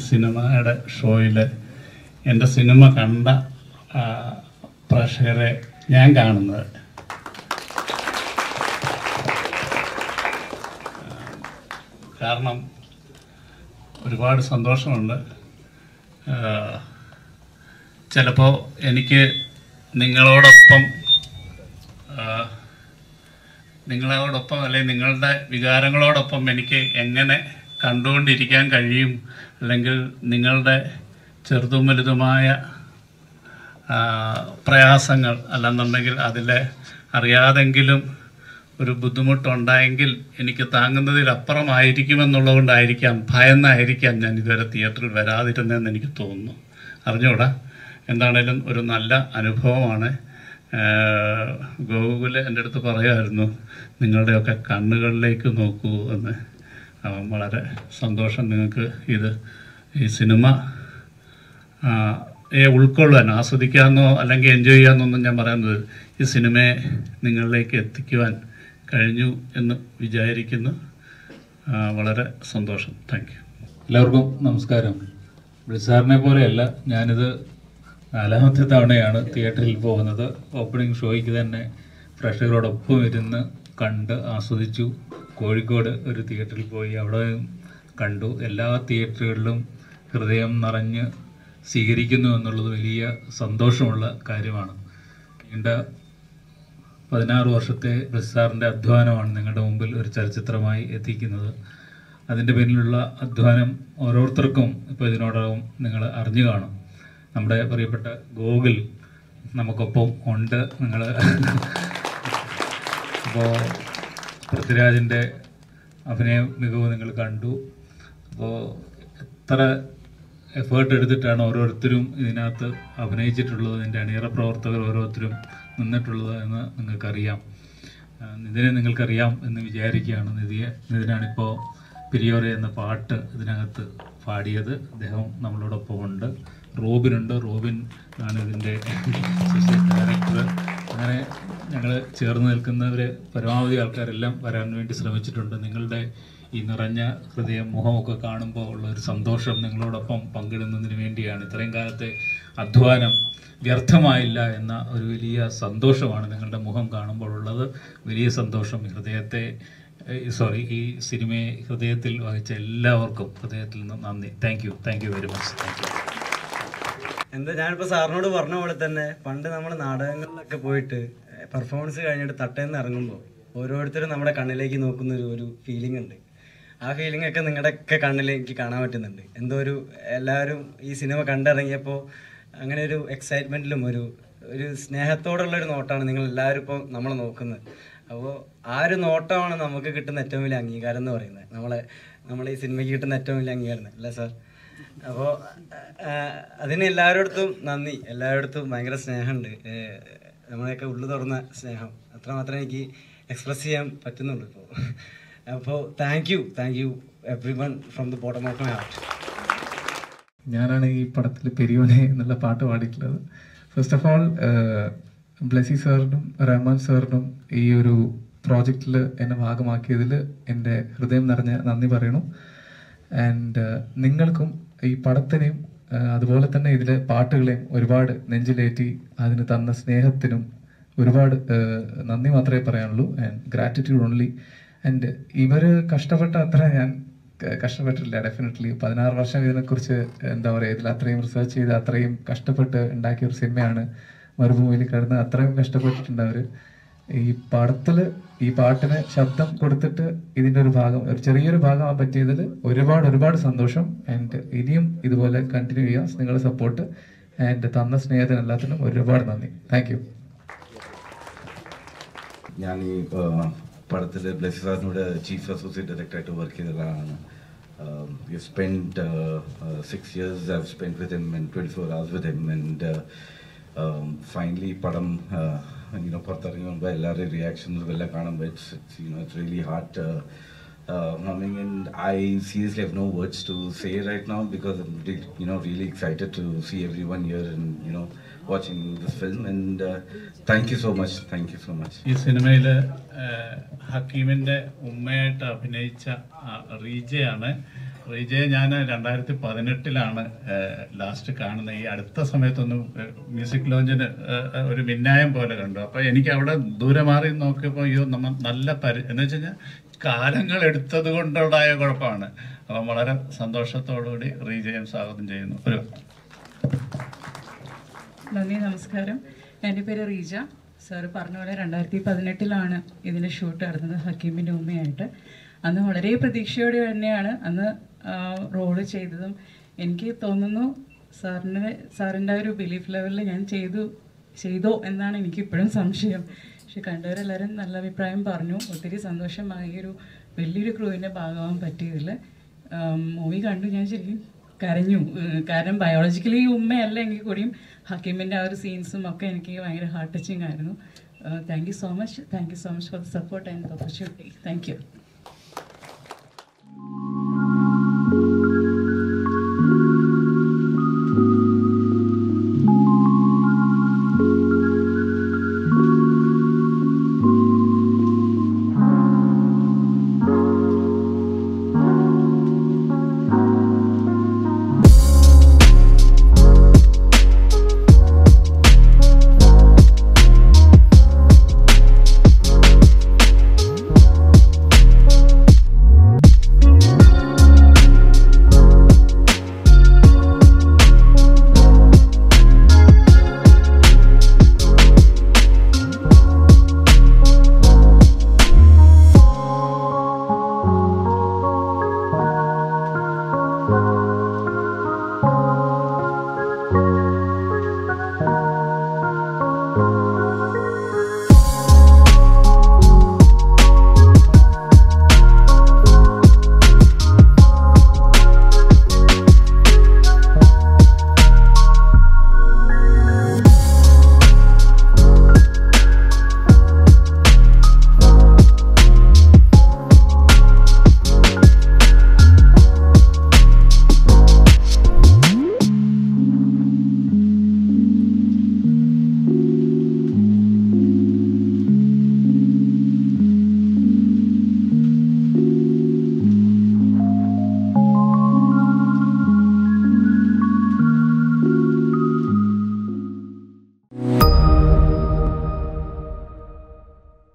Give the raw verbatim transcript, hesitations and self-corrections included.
സിനിമയുടെ ഷോയിൽ എൻ്റെ സിനിമ കണ്ട പ്രേക്ഷകരെ ഞാൻ കാണുന്നത്. കാരണം ഒരുപാട് സന്തോഷമുണ്ട്. ചിലപ്പോൾ എനിക്ക് നിങ്ങളോടൊപ്പം നിങ്ങളോടൊപ്പം അല്ലെങ്കിൽ നിങ്ങളുടെ വികാരങ്ങളോടൊപ്പം എനിക്ക് എങ്ങനെ കണ്ടുകൊണ്ടിരിക്കാൻ കഴിയും, അല്ലെങ്കിൽ നിങ്ങളുടെ ചെറുതും വലുതുമായ പ്രയാസങ്ങൾ അല്ലെന്നുണ്ടെങ്കിൽ അതിലെ അറിയാതെങ്കിലും ഒരു ബുദ്ധിമുട്ടുണ്ടായെങ്കിൽ എനിക്ക് താങ്ങുന്നതിലപ്പുറമായിരിക്കുമെന്നുള്ളതുകൊണ്ടായിരിക്കാം, ഭയന്നായിരിക്കാം ഞാൻ ഇതുവരെ തിയേറ്ററിൽ വരാതിരുന്നതെന്ന് എനിക്ക് തോന്നുന്നു. അറിഞ്ഞൂടാ, എന്താണേലും ഒരു നല്ല അനുഭവമാണ്. ഗോകുൽ എൻ്റെ അടുത്ത് പറയുമായിരുന്നു, നിങ്ങളുടെയൊക്കെ കണ്ണുകളിലേക്ക് നോക്കൂ എന്ന്. വളരെ സന്തോഷം. നിങ്ങൾക്ക് ഇത് ഈ സിനിമ ഏ ഉൾക്കൊള്ളാൻ, ആസ്വദിക്കാമെന്നോ അല്ലെങ്കിൽ എൻജോയ് ചെയ്യാമെന്നൊന്നും ഞാൻ പറയുന്നത്, ഈ സിനിമയെ നിങ്ങളിലേക്ക് എത്തിക്കുവാൻ കഴിഞ്ഞു എന്ന് വിചാരിക്കുന്നു. വളരെ സന്തോഷം. Thank you. എല്ലാവർക്കും നമസ്കാരം. ബ്ലിസാറിനെ പോലെയല്ല, ഞാനിത് നാലാമത്തെ തവണയാണ് തിയേറ്ററിൽ പോകുന്നത്. ഓപ്പണിംഗ് ഷോയ്ക്ക് തന്നെ പ്രേക്ഷകരോടൊപ്പം ഇരുന്ന് കണ്ട് ആസ്വദിച്ചു. കോഴിക്കോട് ഒരു തിയേറ്ററിൽ പോയി അവിടെ കണ്ടു. എല്ലാ തിയേറ്ററുകളിലും ഹൃദയം നിറഞ്ഞ് സ്വീകരിക്കുന്നു എന്നുള്ളത് വലിയ സന്തോഷമുള്ള കാര്യമാണ്. നീണ്ട പതിനാറ് വർഷത്തെ ബ്ലിസാറിൻ്റെ അധ്വാനമാണ് നിങ്ങളുടെ മുമ്പിൽ ഒരു ചലച്ചിത്രമായി എത്തിക്കുന്നത്. അതിൻ്റെ പിന്നിലുള്ള അധ്വാനം ഓരോരുത്തർക്കും ഇപ്പോൾ ഇതിനോടകം നിങ്ങൾ അറിഞ്ഞു കാണും. നമ്മുടെ പ്രിയപ്പെട്ട ഗോകുൽ നമുക്കൊപ്പം ഉണ്ട്. നിങ്ങൾ അപ്പോൾ പൃഥ്വിരാജിൻ്റെ അഭിനയ മികവ് നിങ്ങൾ കണ്ടു. അപ്പോൾ എത്ര എഫേർട്ട് എടുത്തിട്ടാണ് ഓരോരുത്തരും ഇതിനകത്ത് അഭിനയിച്ചിട്ടുള്ളത്, ഇതിൻ്റെ അണിയറ പ്രവർത്തകർ ഓരോരുത്തരും നിന്നിട്ടുള്ളത് എന്ന് നിങ്ങൾക്കറിയാം. നിതിനെ നിങ്ങൾക്കറിയാം എന്ന് വിചാരിക്കുകയാണ്. നിധിയെ നിതിനാണിപ്പോൾ പിരിയോറെ എന്ന പാട്ട് ഇതിനകത്ത് പാടിയത്. അദ്ദേഹം നമ്മളോടൊപ്പം ഉണ്ട്. റോബിനുണ്ട്. റോബിൻ ആണ് ഇതിൻ്റെ ഡയറക്ടർ. അങ്ങനെ ഞങ്ങൾ ചേർന്ന് നിൽക്കുന്നവർ പരമാവധി ആൾക്കാരെല്ലാം വരാൻ വേണ്ടി ശ്രമിച്ചിട്ടുണ്ട്. നിങ്ങളുടെ ഈ നിറഞ്ഞ ഹൃദയം മുഖമൊക്കെ കാണുമ്പോൾ ഉള്ള ഒരു സന്തോഷം നിങ്ങളോടൊപ്പം പങ്കിടുന്നതിന് വേണ്ടിയാണ്. ഇത്രയും കാലത്തെ അധ്വാനം വ്യർത്ഥമായില്ല എന്ന ഒരു വലിയ സന്തോഷമാണ് നിങ്ങളുടെ മുഖം കാണുമ്പോൾ ഉള്ളത്. വലിയ സന്തോഷം. ഹൃദയത്തെ സോറി ഈ സിനിമയെ ഹൃദയത്തിൽ വഹിച്ച എല്ലാവർക്കും ഹൃദയത്തിൽ നിന്ന് നന്ദി. Thank you. Thank you very much. Thank you. എന്താ, ഞാനിപ്പോൾ സാറിനോട് പറഞ്ഞ പോലെ തന്നെ പണ്ട് നമ്മൾ നാടകങ്ങളിലൊക്കെ പോയിട്ട് പെർഫോമൻസ് കഴിഞ്ഞിട്ട് തട്ടേന്ന് ഇറങ്ങുമ്പോൾ ഓരോരുത്തരും നമ്മുടെ കണ്ണിലേക്ക് നോക്കുന്നൊരു ഒരു ഫീലിംഗ് ഉണ്ട്. ആ ഫീലിംഗ് ഒക്കെ നിങ്ങളുടെയൊക്കെ കണ്ണിലേക്ക് കാണാൻ പറ്റുന്നുണ്ട്. എന്തോ ഒരു എല്ലാവരും ഈ സിനിമ കണ്ടിറങ്ങിയപ്പോൾ അങ്ങനെ ഒരു എക്സൈറ്റ്മെൻറ്റിലും ഒരു ഒരു സ്നേഹത്തോടുള്ളൊരു നോട്ടമാണ് നിങ്ങൾ എല്ലാവരും ഇപ്പോൾ നമ്മളെ നോക്കുന്നത്. അപ്പോൾ ആ ഒരു നോട്ടമാണ് നമുക്ക് കിട്ടുന്ന ഏറ്റവും വലിയ അംഗീകാരം എന്ന് പറയുന്നത്. നമ്മളെ നമ്മളെ ഈ സിനിമയ്ക്ക് കിട്ടുന്ന ഏറ്റവും വലിയ അംഗീകാരം അല്ലേ സാർ? അപ്പോൾ അതിന് എല്ലാവരുടെ നന്ദി. എല്ലാവരുടെ ഭയങ്കര സ്നേഹമുണ്ട്. നമ്മളെയൊക്കെ ഉള്ളു തുറന്ന സ്നേഹം അത്രമാത്രം എനിക്ക് എക്സ്പ്രസ് ചെയ്യാൻ പറ്റുന്നുള്ളൂ ഇപ്പോൾ. അപ്പോൾ thank you. Thank you every one from the bottom of my heart. ഞാനാണ് ഈ പടത്തിൽ പെരിയോനെ എന്നുള്ള പാട്ട് പാടിയിട്ടുള്ളത്. ഫസ്റ്റ് ഓഫ് ഓൾ ബ്ലെസി സാറിനും റഹ്മാൻ സാറിനും ഈ ഒരു പ്രോജക്റ്റിൽ എന്നെ ഭാഗമാക്കിയതിൽ എൻ്റെ ഹൃദയം നിറഞ്ഞ നന്ദി പറയണു. ആൻഡ് നിങ്ങൾക്കും ഈ പടത്തിനെയും അതുപോലെ തന്നെ ഇതിലെ പാട്ടുകളെയും ഒരുപാട് നെഞ്ചിലേറ്റി അതിന് തന്ന സ്നേഹത്തിനും ഒരുപാട് നന്ദി മാത്രമേ പറയാനുള്ളൂ. And gratitude only. ആൻഡ് ഇവർ കഷ്ടപ്പെട്ട അത്ര ഞാൻ കഷ്ടപ്പെട്ടിട്ടില്ല. ഡെഫിനറ്റ്ലി പതിനാറ് വർഷം ഇതിനെക്കുറിച്ച് എന്താ പറയുക, ഇതിൽ അത്രയും റിസർച്ച് ചെയ്ത് അത്രയും കഷ്ടപ്പെട്ട് ഉണ്ടാക്കിയ ഒരു സിനിമയാണ് മരുഭൂമിയിൽ കിടന്ന്. അത്രയും കഷ്ടപ്പെട്ടിട്ടുണ്ട് അവർ. ഈ പടത്തിൽ ഈ പാട്ടിന് ശബ്ദം കൊടുത്തിട്ട് ഇതിൻ്റെ ഒരു ഭാഗം, ഒരു ചെറിയൊരു ഭാഗമാകാൻ പറ്റിയതിൽ ഒരുപാട് ഒരുപാട് സന്തോഷം. ആൻഡ് ഇനിയും ഇതുപോലെ കണ്ടിന്യൂ ചെയ്യാം. നിങ്ങളുടെ സപ്പോർട്ട് ആൻഡ് തന്ന സ്നേഹത്തിന് എല്ലാത്തിനും ഒരുപാട് നന്ദി. Thank you. ഞാൻ ഈ പടത്തിൽ ബ്ലെസി സാറിനോട് ചീഫ് അസോസിയേറ്റ് ഡയറക്ടറായിട്ട് വർക്ക് ചെയ്തതാണ്. You spend six years I have spend with him and twenty four hours with him. And finally പടം യുനോ പുറത്തിറങ്ങി മുമ്പ് എല്ലാവരുടെയും റിയാക്ഷൻസും എല്ലാം കാണുമ്പോൾ it's it's you know it's really heart humming, and I seriously have no words to say right now because I'm really, you know really excited to see everyone here and you know watching this film. And uh, thank you so much. Thank you so much. ഈ സിനിമയിൽ ഹക്കീമിൻ്റെ ഉമ്മയായിട്ട് അഭിനയിച്ച റീജയാണ് റീജയെ ഞാൻ രണ്ടായിരത്തി പതിനെട്ടിലാണ് last കാണുന്നത്. ഈ അടുത്ത സമയത്തൊന്നും music ലോഞ്ചിന് ഒരു മിന്നായം പോലെ കണ്ടു. അപ്പോൾ എനിക്ക് അവിടെ ദൂരെ മാറി നോക്കിയപ്പോൾ അയ്യോ നമ്മൾ നല്ല പരി എന്ന് വെച്ച് കഴിഞ്ഞാൽ കാലങ്ങൾ എടുത്തത് കൊണ്ടുണ്ടായ കുഴപ്പമാണ്. അപ്പം വളരെ സന്തോഷത്തോടുകൂടി റീജയം സ്വാഗതം ചെയ്യുന്നു. ഒരു നന്ദി, നമസ്കാരം. എൻ്റെ പേര് റീജ. സാറ് പറഞ്ഞ പോലെ രണ്ടായിരത്തി പതിനെട്ടിലാണ് ഇതിൻ്റെ ഷൂട്ട് നടന്നത് ഹക്കീമിൻ്റെ ഉമ്മയായിട്ട്. അന്ന് വളരെ പ്രതീക്ഷയോടെ തന്നെയാണ് അന്ന് റോള് ചെയ്തതും. എനിക്ക് തോന്നുന്നു സാറിന് സാറിൻ്റെ ഒരു ബിലീഫ് ലെവലിൽ ഞാൻ ചെയ്തു ചെയ്തോ എന്നാണ് എനിക്കിപ്പോഴും സംശയം. പക്ഷെ കണ്ടവരെല്ലാവരും നല്ല അഭിപ്രായം പറഞ്ഞു. ഒത്തിരി സന്തോഷമായി ഒരു വലിയൊരു ക്രൂവിൻ്റെ ഭാഗമാകാൻ പറ്റിയതിൽ. മൂവി കണ്ടു ഞാൻ ശരിക്കും കരഞ്ഞു. കാരണം ബയോളജിക്കലി ഉമ്മയല്ല എങ്കിൽ കൂടിയും ഹക്കീമിൻ്റെ ആ ഒരു സീൻസും ഒക്കെ എനിക്ക് ഭയങ്കര ഹാർട്ട് ടച്ചിങ് ആയിരുന്നു. Thank you so much. Thank you so much for the support and opportunity. Thank U.